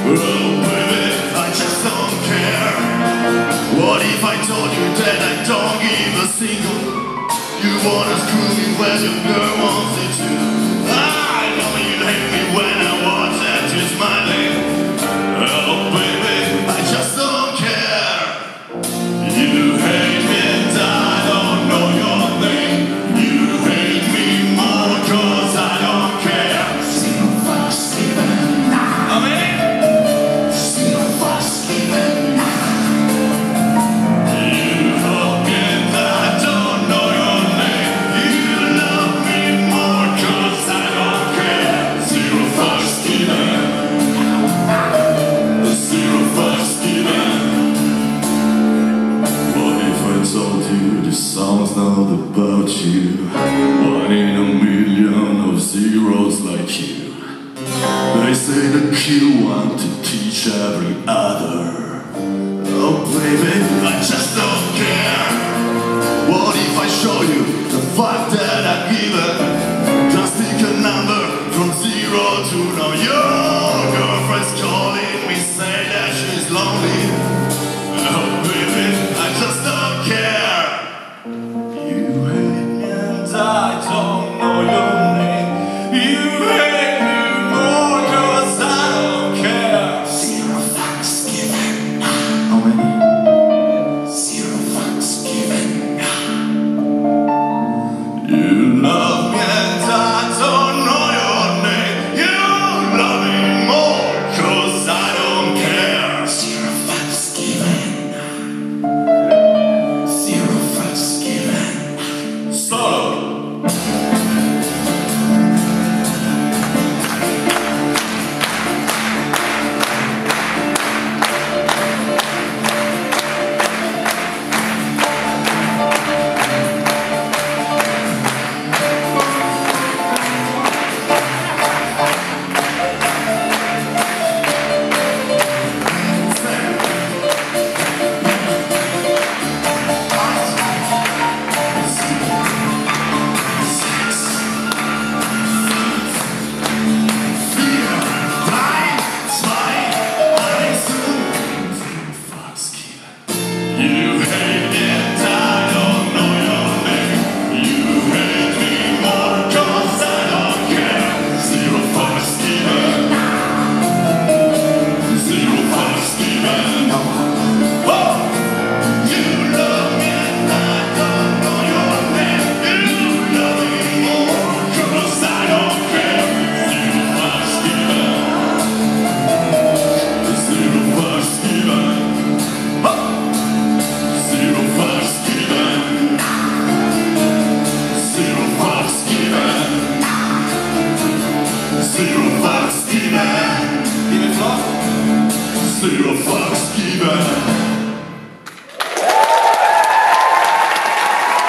baby, I just don't care. What if I told you that I don't give a single? You wanna screw me when your girl wants it to. I know you hate me when I watch that you're smiling. Oh baby, I just don't care. You hate me and I don't know your name. You hate me more cause I don't care. Zero fucks given. I mean, Zero fucks given. you hate me and I don't know your name. You love me more cause I don't care. Zero fucks given. Zero fucks given. What if I told you this song's not about you? One in a million of zeros like you. They say that you want to teach every other. Oh baby, I just don't care. What if I show you the fact that I've given? Just pick a number from 0 to now. Your girlfriend's calling me, say that she's lonely. Oh baby, I just don't care. You hate me and I don't know your name. You hate me more cause I don't care. Zero fucks given. How many? Zero fucks given. You love me and I don't know your name. You love me more cause I don't care. Zero fucks given. Zero fucks given. Solo. You hate me and I don't know your name. You hate me more cause I don't care. Zero fucks given. Zero fucks given. Oh! You love me and I don't know your name. You love me more cause I don't care. Zero fucks given. Zero fucks given. Oh! Zero fucks given. Zero fucks given. Zero fucks given. Zero fucks given.